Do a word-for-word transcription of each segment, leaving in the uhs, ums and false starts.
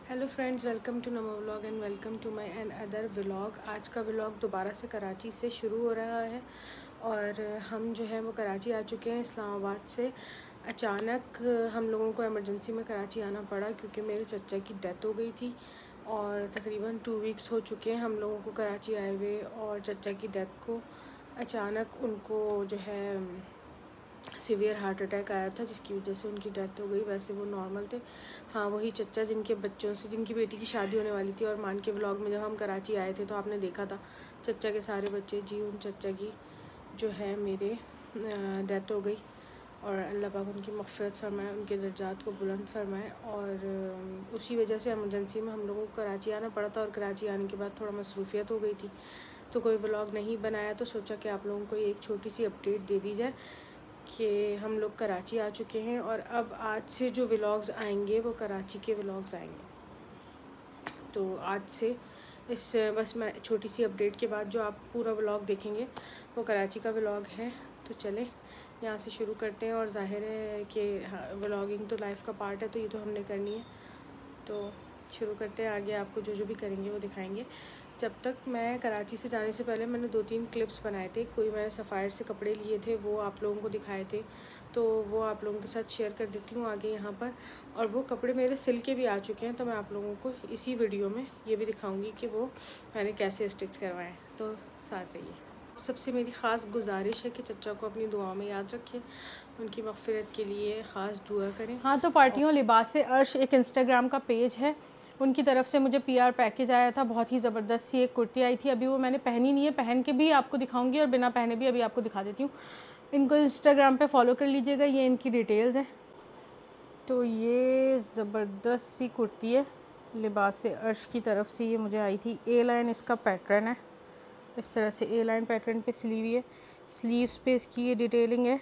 Hello friends, welcome to Namo vlog and welcome to my another vlog. आज का vlog दोबारा से कराची से शुरू हो रहा है और हम जो है वो कराची आ चुके हैं इस्लामाबाद से। अचानक हम लोगों को इमरजेंसी में कराची आना पड़ा क्योंकि मेरे चचा की डेथ हो गई थी और तकरीबन टू वीक्स हो चुके हैं हम लोगों को कराची आए हुए। और चचा की डेथ को अचानक उनको जो है सीवियर हार्ट अटैक आया था जिसकी वजह से उनकी डेथ हो गई। वैसे वो नॉर्मल थे। हाँ, वही चचा जिनके बच्चों से जिनकी बेटी की शादी होने वाली थी। और मान के व्लॉग में जब हम कराची आए थे तो आपने देखा था चचा के सारे बच्चे। जी, उन चचा की जो है मेरे डेथ हो गई और अल्लाह पाक उनकी मग़फ़िरत फरमाए, उनके दर्जात को बुलंद फरमाए। और उसी वजह से इमरजेंसी में हम लोगों को कराची आना पड़ा था और कराची आने के बाद थोड़ा मसरूफियत हो गई थी तो कोई व्लॉग नहीं बनाया। तो सोचा कि आप लोगों को एक छोटी सी अपडेट दे दी जाए कि हम लोग कराची आ चुके हैं और अब आज से जो व्लॉग्स आएंगे वो कराची के व्लॉग्स आएंगे। तो आज से इस बस मैं छोटी सी अपडेट के बाद जो आप पूरा व्लॉग देखेंगे वो कराची का व्लॉग है। तो चलें यहाँ से शुरू करते हैं। और ज़ाहिर है कि व्लॉगिंग तो लाइफ का पार्ट है तो ये तो हमने करनी है। तो शुरू करते हैं, आगे आपको जो जो भी करेंगे वो दिखाएंगे। जब तक मैं कराची से जाने से पहले मैंने दो तीन क्लिप्स बनाए थे। कोई मैंने सफ़ायर से कपड़े लिए थे, वो आप लोगों को दिखाए थे, तो वो आप लोगों के साथ शेयर कर देती हूँ आगे यहाँ पर। और वो कपड़े मेरे सिल के भी आ चुके हैं तो मैं आप लोगों को इसी वीडियो में ये भी दिखाऊंगी कि वो मैंने कैसे स्टिच करवाएं। तो साथ रहिए। सबसे मेरी ख़ास गुजारिश है कि चचा को अपनी दुआओं में याद रखें, उनकी मग़फ़िरत के लिए ख़ास दुआ करें। हाँ, तो पार्टियों लिबास से अर्श एक इंस्टाग्राम का पेज है, उनकी तरफ से मुझे पीआर पैकेज आया था। बहुत ही ज़बरदस्त सी एक कुर्ती आई थी। अभी वो मैंने पहनी नहीं है, पहन के भी आपको दिखाऊंगी और बिना पहने भी अभी आपको दिखा देती हूँ। इनको इंस्टाग्राम पे फॉलो कर लीजिएगा, ये इनकी डिटेल्स हैं। तो ये ज़बरदस्त सी कुर्ती है, लिबास से अर्श की तरफ से ये मुझे आई थी। ए लाइन इसका पैटर्न है, इस तरह से ए लाइन पैटर्न पे स्लीव है। स्लीव्स पे इसकी ये डिटेलिंग है,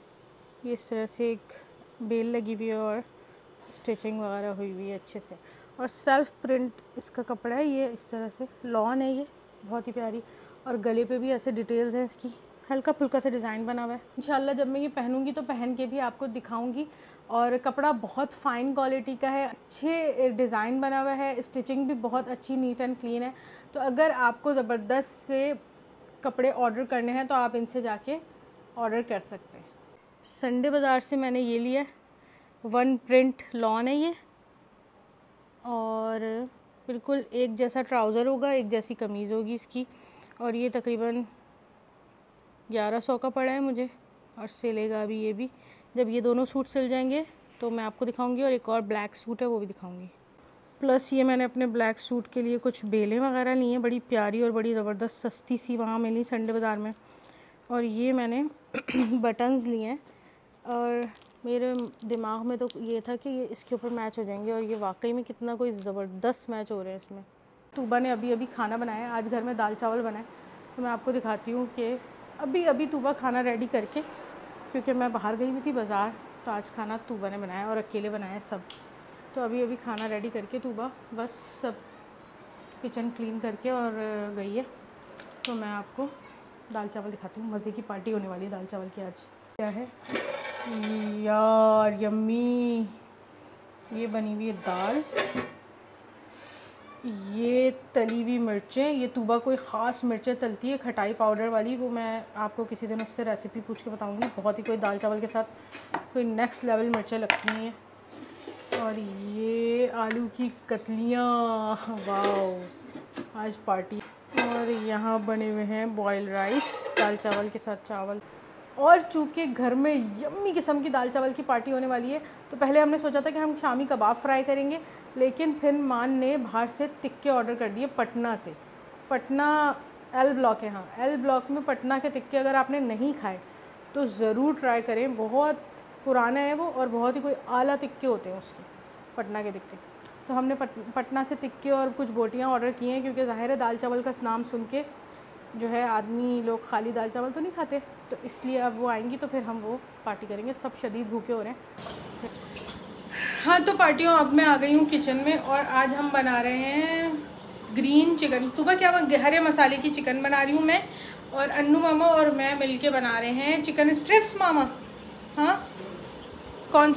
ये इस तरह से एक बेल लगी हुई है और स्टिचिंग वगैरह हुई हुई है अच्छे से। और सेल्फ प्रिंट इसका कपड़ा है, ये इस तरह से लॉन है, ये बहुत ही प्यारी। और गले पे भी ऐसे डिटेल्स हैं इसकी, हल्का फुल्का सा डिज़ाइन बना हुआ है। इंशाल्लाह जब मैं ये पहनूंगी तो पहन के भी आपको दिखाऊंगी। और कपड़ा बहुत फ़ाइन क्वालिटी का है, अच्छे डिज़ाइन बना हुआ है, स्टिचिंग भी बहुत अच्छी नीट एंड क्लीन है। तो अगर आपको ज़बरदस्त से कपड़े ऑर्डर करने हैं तो आप इनसे जाके ऑर्डर कर सकते हैं। संडे बाज़ार से मैंने ये लिया, वन प्रिंट लॉन है ये और बिल्कुल एक जैसा ट्राउज़र होगा, एक जैसी कमीज़ होगी इसकी। और ये तकरीबन ग्यारह सौ का पड़ा है मुझे और सिलेगा अभी ये भी। जब ये दोनों सूट सिल जाएंगे तो मैं आपको दिखाऊंगी। और एक और ब्लैक सूट है वो भी दिखाऊंगी। प्लस ये मैंने अपने ब्लैक सूट के लिए कुछ बेलें वगैरह ली हैं, बड़ी प्यारी और बड़ी ज़बरदस्त सस्ती सी वहाँ मिली संडे बाज़ार में। और ये मैंने बटन्स लिए हैं और मेरे दिमाग में तो ये था कि ये इसके ऊपर मैच हो जाएंगे और ये वाकई में कितना कोई ज़बरदस्त मैच हो रहे हैं इसमें। तूबा ने अभी अभी खाना बनाया, आज घर में दाल चावल बनाए। तो मैं आपको दिखाती हूँ कि अभी अभी तूबा खाना रेडी करके, क्योंकि मैं बाहर गई हुई थी बाज़ार, तो आज खाना तूबा ने बनाया और अकेले बनाया सब। तो अभी अभी खाना रेडी करके तूबा बस सब किचन क्लीन करके और गई है। तो मैं आपको दाल चावल दिखाती हूँ। मज़े की पार्टी होने वाली है दाल चावल की आज। क्या है यार, यम्मी। ये बनी हुई है दाल, ये तली हुई मिर्चें। ये तूबा कोई ख़ास मिर्चें तलती है खटाई पाउडर वाली, वो मैं आपको किसी दिन उससे रेसिपी पूछ के बताऊंगी। बहुत ही कोई दाल चावल के साथ कोई नेक्स्ट लेवल मिर्चें लगती हैं ये। और ये आलू की कतलियाँ, वाओ, आज पार्टी। और यहाँ बने हुए हैं बॉयल राइस दाल चावल के साथ चावल। और चूँकि घर में यम्मी किस्म की दाल चावल की पार्टी होने वाली है तो पहले हमने सोचा था कि हम शामी कबाब फ्राई करेंगे, लेकिन फिर मान ने बाहर से तिक्के ऑर्डर कर दिए पटना से। पटना एल ब्लॉक है, हाँ एल ब्लॉक में पटना के तिक्के अगर आपने नहीं खाए तो ज़रूर ट्राई करें। बहुत पुराना है वो और बहुत ही कोई आला तिक्के होते हैं उसके, पटना के तिक्के। तो हमने पट, पटना से तिक्के और कुछ बोटियाँ ऑर्डर की हैं, क्योंकि ज़ाहिर है दाल चावल का नाम सुन के जो है आदमी लोग खाली दाल चावल तो नहीं खाते, तो इसलिए अब वो आएंगी तो फिर हम वो पार्टी करेंगे। सब शदीद भूखे हो रहे हैं। हाँ, तो पार्टियों अब मैं आ गई हूँ किचन में और आज हम बना रहे हैं ग्रीन चिकन। सुबह क्या हरे मसाले की चिकन बना रही हूँ मैं, और अन्नू मामा और मैं मिलके बना रहे हैं चिकन स्ट्रिप्स। मामा हाँ, कौन सी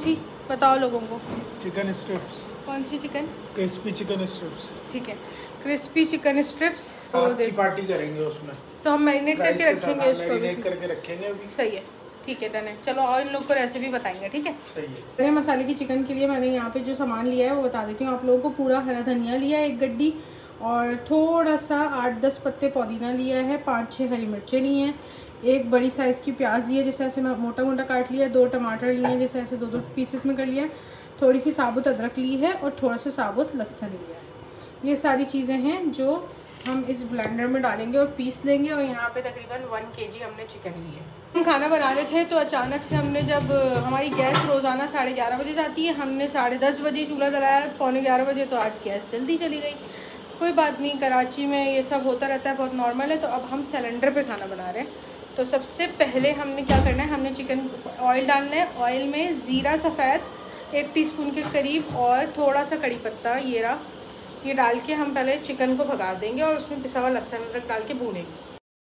बताओ लोगों को। Chicken strips. कौन सी चिकन? Crispy chicken strips. ठीक है, क्रिस्पी चिकन स्ट्रिप्स। तो पार्टी करेंगे उसमें, तो हम मैरिनेट करके रखेंगे उसको, मैरिनेट करके रखेंगे अभी। सही है, ठीक है डन है। चलो और इन लोग को रेसिपी बताएंगे, ठीक है? सही है। गरम मसाले की चिकन के लिए मैंने यहाँ पे जो सामान लिया है वो बता देती हूँ आप लोगों को। पूरा हरा धनिया लिया है एक गड्डी, और थोड़ा सा आठ दस पत्ते पुदीना लिया है, पाँच छः हरी मिर्चें ली हैं, एक बड़ी साइज़ की प्याज ली है जैसे ऐसे मैं मोटा मोटा काट लिया, दो टमाटर लिए हैं जैसे ऐसे दो दो पीसेस में कर लिया, थोड़ी सी साबुत अदरक ली है और थोड़ा सा साबुत लहसुन लिया है। ये सारी चीज़ें हैं जो हम इस ब्लेंडर में डालेंगे और पीस लेंगे। और यहाँ पे तकरीबन वन केजी हमने चिकन ली है। हम खाना बना रहे थे तो अचानक से हमने, जब हमारी गैस रोज़ाना साढ़े ग्यारह बजे जाती है, हमने साढ़े दस बजे चूल्हा जलाया, पौने ग्यारह बजे, तो आज गैस जल्दी चली गई। कोई बात नहीं, कराची में ये सब होता रहता है, बहुत नॉर्मल है। तो अब हम सिलेंडर पे खाना बना रहे हैं। तो सबसे पहले हमने क्या करना है, हमने चिकन ऑयल डालना है। ऑयल में ज़ीरा सफ़ेद एक टीस्पून के करीब और थोड़ा सा कड़ी पत्ता, ये रहा, ये डाल के हम पहले चिकन को भगा देंगे और उसमें पिसा हुआ लहसुन अदरक डाल के भूनेंगे।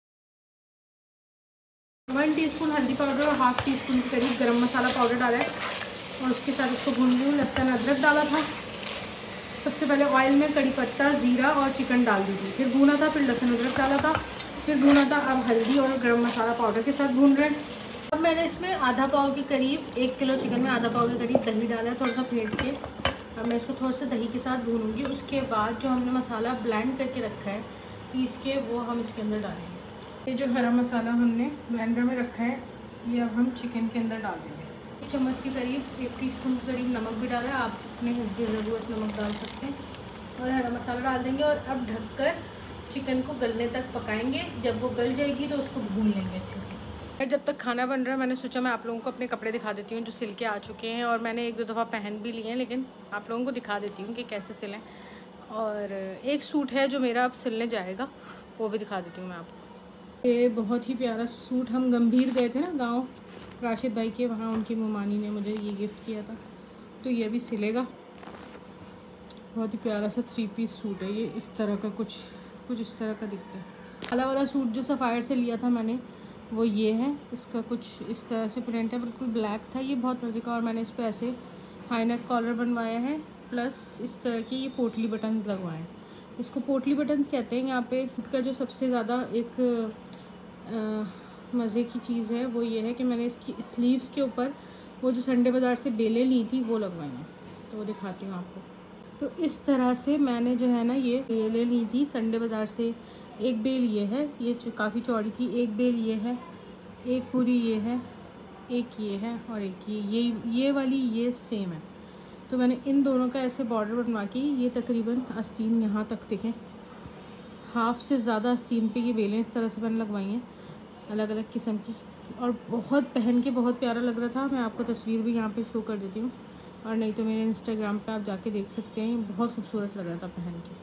वन टीस्पून हल्दी पाउडर और हाफ़ टी स्पून के करीब गरम मसाला पाउडर डाला है और उसके साथ इसको भून लूँ। लहसुन अदरक डाला था सबसे पहले ऑयल में, कड़ी पत्ता, ज़ीरा और चिकन डाल दी थी, फिर भूना था, फिर लहसुन अदरक डाला था, फिर भूना था। अब हल्दी और गरम मसाला पाउडर के साथ भून रहे हैं। अब मैंने इसमें आधा पाव के करीब, एक किलो चिकन में आधा पाव के करीब दही डाला है, थोड़ा सा फेंट के। अब मैं इसको थोड़ा सा दही के साथ भूनूंगी। उसके बाद जो हमने मसाला ब्लेंड करके रखा है पीस के, वो हम इसके अंदर डालेंगे। ये जो हरा मसाला हमने ब्लेंडर में रखा है, ये अब हम चिकन के अंदर डाल देंगे। एक चम्मच के करीब, एक टीस्पून के करीब नमक भी डाला है, आप अपने हिस्से ज़रूरत नमक डाल सकते हैं। और हरा मसाला डाल देंगे और अब ढककर चिकन को गलने तक पकाएंगे। जब वो गल जाएगी तो उसको भून लेंगे अच्छे से। जब तक खाना बन रहा है, मैंने सोचा मैं आप लोगों को अपने कपड़े दिखा देती हूँ जो सिल के आ चुके हैं, और मैंने एक दो दफ़ा पहन भी लिए हैं, लेकिन आप लोगों को दिखा देती हूँ कि कैसे सिलें। और एक सूट है जो मेरा अब सिलने जाएगा, वो भी दिखा देती हूँ मैं आपको। ये बहुत ही प्यारा सूट, हम गंभीर गए थे ना गांव राशिद भाई के, वहाँ उनकी ममानी ने मुझे ये गिफ्ट किया था, तो ये भी सिलेगा। बहुत ही प्यारा सा थ्री पीस सूट है ये, इस तरह का कुछ कुछ इस तरह का दिखता है। काला वाला सूट जो सफ़ायर से लिया था मैंने, वो ये है, इसका कुछ इस तरह से प्रिंट है, बिल्कुल ब्लैक था, ये बहुत मज़े का। और मैंने इस पर ऐसे हाई नेक कॉलर बनवाया है, प्लस इस तरह के ये पोटली बटन्स लगवाए हैं। इसको पोटली बटन्स कहते हैं यहाँ पे। इसका जो सबसे ज़्यादा एक मज़े की चीज़ है वो ये है कि मैंने इसकी स्लीव्स के ऊपर वो जो संडे बाज़ार से बेलें ली थी वो लगवाई हैं, तो वो दिखाती हूँ आपको। तो इस तरह से मैंने जो है ना ये बेलें ली थी संडे बाज़ार से। एक बेल ये है, ये काफ़ी चौड़ी थी, एक बेल ये है, एक पूरी ये है, एक ये है और एक ये ये ये वाली ये सेम है। तो मैंने इन दोनों का ऐसे बॉर्डर बनवा के, ये तकरीबन आस्तीन यहाँ तक दिखें, हाफ़ से ज़्यादा आस्तीन पे ये बेलें इस तरह से मैंने लगवाई हैं अलग अलग किस्म की, और बहुत पहन के बहुत प्यारा लग रहा था। मैं आपको तस्वीर भी यहाँ पे शो कर देती हूँ, और नहीं तो मेरे इंस्टाग्राम पे आप जाके देख सकते हैं। बहुत खूबसूरत लग रहा था पहन के।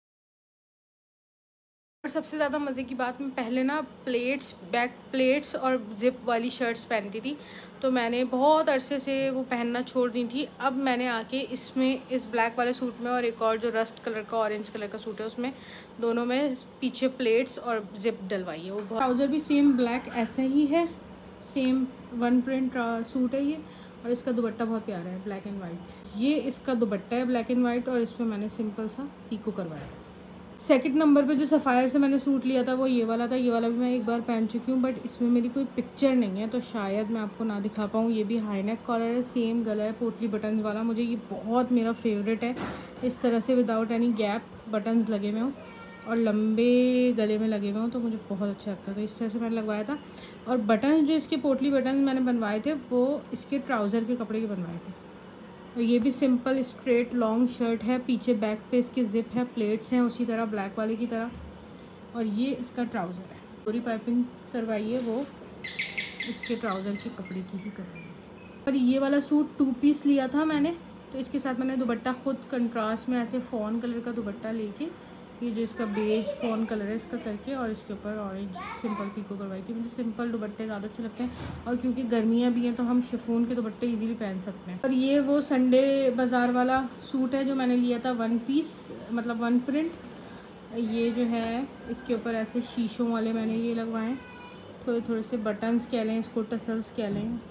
और सबसे ज़्यादा मज़े की बात, मैं पहले ना प्लेट्स, बैक प्लेट्स और ज़िप वाली शर्ट्स पहनती थी, तो मैंने बहुत अरसे से वो पहनना छोड़ दी थी। अब मैंने आके इसमें, इस ब्लैक वाले सूट में और एक और जो रस्ट कलर का ऑरेंज कलर का सूट है, उसमें दोनों में पीछे प्लेट्स और ज़िप डलवाई है। वो ट्राउज़र भी सेम ब्लैक ऐसा ही है, सेम वन प्रिंट सूट है ये। और इसका दुपट्टा बहुत प्यारा है, ब्लैक एंड वाइट। ये इसका दुपट्टा है ब्लैक एंड वाइट, और इसमें मैंने सिंपल सा पीको करवाया था। सेकंड नंबर पे जो सफ़ायर से मैंने सूट लिया था वो ये वाला था। ये वाला भी मैं एक बार पहन चुकी हूँ, बट इसमें मेरी कोई पिक्चर नहीं है, तो शायद मैं आपको ना दिखा पाऊँ। ये भी हाई नेक कॉलर है, सेम गला है, पोटली बटन्स वाला। मुझे ये बहुत मेरा फेवरेट है, इस तरह से विदाउट एनी गैप बटन्स लगे हुए हों और लंबे गले में लगे हुए हों, तो मुझे बहुत अच्छा लगता है। तो इस तरह से मैंने लगवाया था। और बटन जो इसके पोटली बटन मैंने बनवाए थे वो इसके ट्राउज़र के कपड़े के बनवाए थे। और ये भी सिंपल स्ट्रेट लॉन्ग शर्ट है, पीछे बैक पे इसकी ज़िप है, प्लेट्स हैं उसी तरह ब्लैक वाले की तरह, और ये इसका ट्राउज़र है। पूरी पाइपिंग करवाई है वो इसके ट्राउज़र के कपड़े की ही करवाई है। और ये वाला सूट टू पीस लिया था मैंने, तो इसके साथ मैंने दुपट्टा खुद कंट्रास्ट में ऐसे फ़ॉन कलर का दुपट्टा लेके, ये जो इसका बेज फ़ॉन कलर है इसका करके, और इसके ऊपर ऑरेंज सिंपल पीको करवाई थी। मुझे सिंपल दुपट्टे ज़्यादा अच्छे लगते हैं, और क्योंकि गर्मियाँ भी हैं तो हम शिफॉन के दुपट्टे इजीली पहन सकते हैं। और ये वो संडे बाज़ार वाला सूट है जो मैंने लिया था वन पीस, मतलब वन प्रिंट। ये जो है इसके ऊपर ऐसे शीशों वाले मैंने ये लगवाएँ, थोड़े थोड़े से बटन्स कह लें, इसको टसल्स कह लें,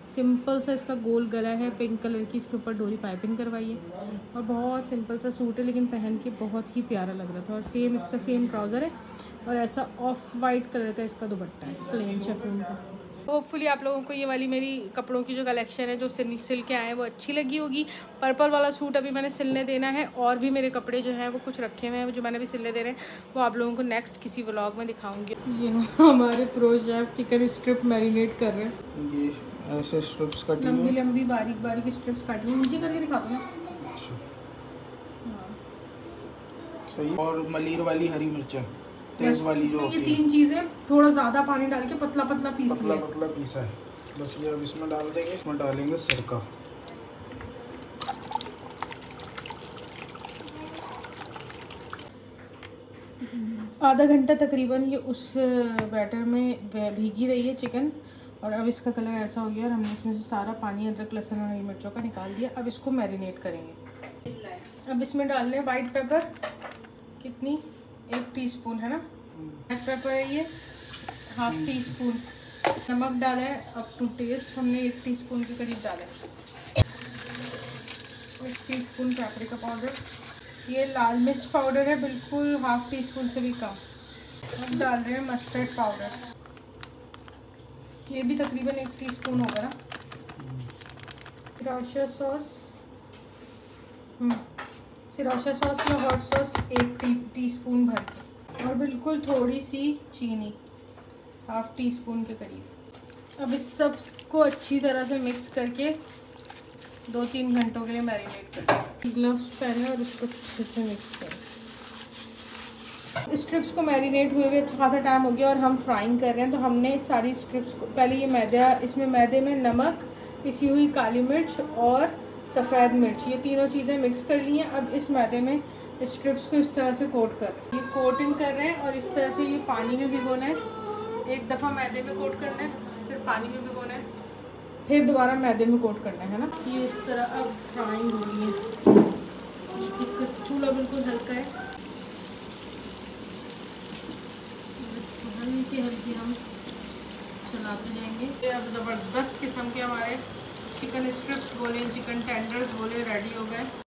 सिंपल सा इसका गोल गला है, पिंक कलर की इसके ऊपर डोरी पाइपिंग करवाई है और बहुत सिंपल सा सूट है, लेकिन पहन के बहुत ही प्यारा लग रहा था। और सेम इसका सेम ट्राउज़र है और ऐसा ऑफ वाइट कलर का इसका दुपट्टा है, प्लेन शिफॉन का। होपफुली आप लोगों को ये वाली मेरी कपड़ों की जो कलेक्शन है जो सिल सिल के आए हैं वो अच्छी लगी होगी। पर्पल वाला सूट अभी मैंने सिलने देना है, और भी मेरे कपड़े जो हैं वो कुछ रखे हुए हैं जो मैंने भी सिलने देने हैं, वो आप लोगों को नेक्स्ट किसी व्लॉग में दिखाऊंगी। ये हमारे pro chef chicken strip marinate कर रहे हैं। ये ऐसे स्ट्रिप्स काटी लंबी लंबी बारीक बारीक स्ट्रिप्स काटी हैं, नीचे करके दिखा दूँ। सही। और मलीर वाली हरी मिर्चा तेज वाली जो ये तीन चीज़ें थोड़ा ज़्यादा पानी डाल के पतला पतला पीस पतला पतला पीसा है बस। ये अब इसमें डाल देंगे, इसमें डालेंगे सिरका। आधा घंटा तकरीबन ये उस बैटर में भीगी रही है चिकन, और अब इसका कलर ऐसा हो गया और हमने इसमें से सारा पानी अदरक लहसुन और हरी मिर्चों का निकाल दिया। अब इसको मैरिनेट करेंगे। अब इसमें डाल लें वाइट पेपर, कितनी, एक टीस्पून है ना, ब्लैक पेपर है ये हाफ टी स्पून, नमक डाला है अप टू टेस्ट, हमने एक टीस्पून के करीब डाला है, एक टीस्पून पेपरिका पाउडर, ये लाल मिर्च पाउडर है बिल्कुल हाफ टी स्पून से भी कम। अब डाल रहे हैं मस्टर्ड पाउडर, ये भी तकरीबन एक टीस्पून होगा ना। सिरौशा सॉस, सिरौशा सॉस या हॉट सॉस एक टी टीस्पून भर के, और बिल्कुल थोड़ी सी चीनी हाफ टी स्पून के करीब। अब इस सब को अच्छी तरह से मिक्स करके दो तीन घंटों के लिए मैरिनेट करें। ग्लव्स पहने और उसको अच्छे से मिक्स करें। स्ट्रिप्स को मैरिनेट हुए हुए अच्छा खासा टाइम हो गया और हम फ्राइंग कर रहे हैं, तो हमने सारी स्ट्रिप्स को पहले ये मैदा, इसमें मैदे में नमक, पिसी हुई काली मिर्च और सफ़ेद मिर्च, ये तीनों चीज़ें मिक्स कर ली हैं। अब इस मैदे में स्ट्रिप्स को इस तरह से कोट कर ये कोटिंग कर रहे हैं, और इस तरह से ये पानी में भिगोना है। एक दफ़ा मैदे में कोट करना है, फिर पानी में भिगोना है, फिर दोबारा मैदे में कोट करना है ना। ये इस तरह अब फ्राइंग हो रही है। इसका चूल्हा बिल्कुल हल्का है, हल्की हल्की हम चलाते जाएंगे। ये अब ज़बरदस्त किस्म के हमारे चिकन स्ट्रिप्स बोले, चिकन टेंडर्स बोले रेडी हो गए।